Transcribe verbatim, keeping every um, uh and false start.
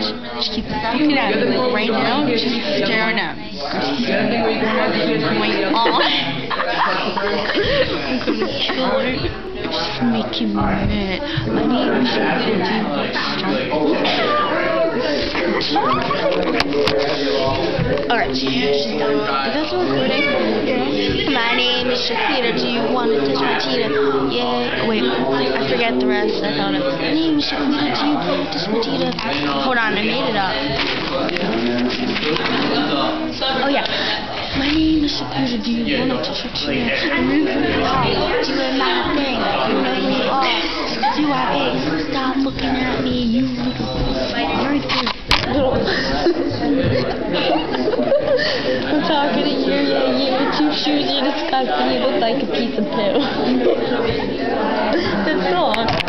She keeps looking at me, like right now, she's staring at me. Going on. I'm gonna kill her. She's making me mad. My name is Shakira. Alright, she's done. Is that still recording? Yeah. My name is Shakira. Do you want to touch my cheetah? Yeah. Wait, I forget the rest. I thought of it. My name is Shakira. Do you want to touch my cheetah? Hold on, I made it up. Oh yeah. My name is Shakira. Do you want to touch my cheetah? I'm really good. Do it my thing. You know who you are. Do I A? Stop looking at me, you little. You're good. I'm talking to you, yeah, yeah, with two shoes, you're disgusting, you look like a piece of poo. That's so awkward.